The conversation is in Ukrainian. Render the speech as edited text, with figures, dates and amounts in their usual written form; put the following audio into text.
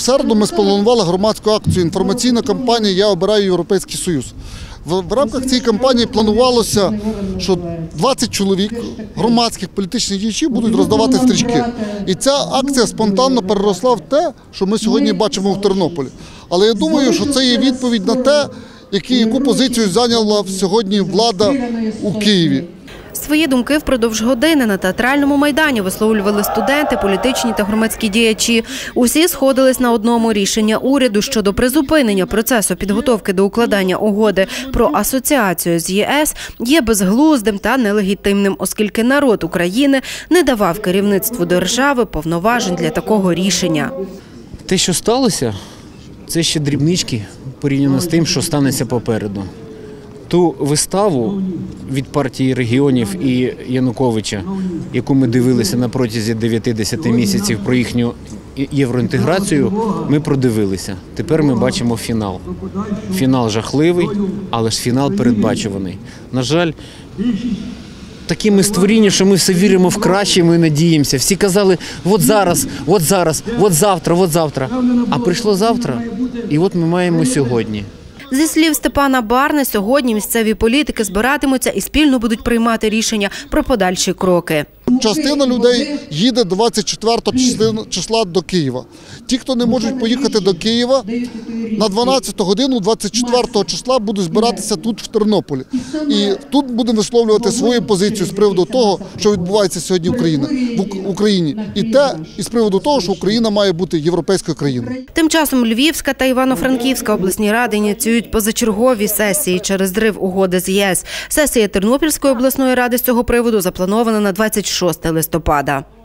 середу ми спланували громадську акцію «Інформаційна кампанія «Я обираю Європейський Союз». В рамках цієї кампанії планувалося, що 20 чоловік, громадських політичних діячів, будуть роздавати стрічки. І ця акція спонтанно переросла в те, що ми сьогодні бачимо в Тернополі. Але я думаю, що це є відповідь на те, яку позицію зайняла сьогодні влада у Києві. Свої думки впродовж години на театральному майдані висловлювали студенти, політичні та громадські діячі. Усі сходились на одному: рішення уряду щодо призупинення процесу підготовки до укладання угоди про асоціацію з ЄС є безглуздим та нелегітимним, оскільки народ України не давав керівництву держави повноважень для такого рішення. Те, що сталося, це ще дрібнички порівняно з тим, що станеться попереду. Ту виставу від партії регіонів і Януковича, яку ми дивилися на протязі 9-10 місяців про їхню євроінтеграцію, ми продивилися. Тепер ми бачимо фінал. Фінал жахливий, але ж фінал передбачуваний. На жаль, такі ми створіння, що ми все віримо в краще, ми надіємося. Всі казали, от зараз, от зараз, от завтра, от завтра. А прийшло завтра, і от ми маємо сьогодні. Зі слів Степана Барни, сьогодні місцеві політики збиратимуться і спільно будуть приймати рішення про подальші кроки. Частина людей їде 24 числа до Києва. Ті, хто не можуть поїхати до Києва, на 12 годину 24 числа будуть збиратися тут, в Тернополі. І тут будемо висловлювати свою позицію з приводу того, що відбувається сьогодні в Україні. І з приводу того, що Україна має бути європейською країною. Тим часом Львівська та Івано-Франківська обласні ради ініціюють позачергові сесії через зрив угоди з ЄС. Сесія Тернопільської обласної ради з цього приводу запланована на 26 листопада.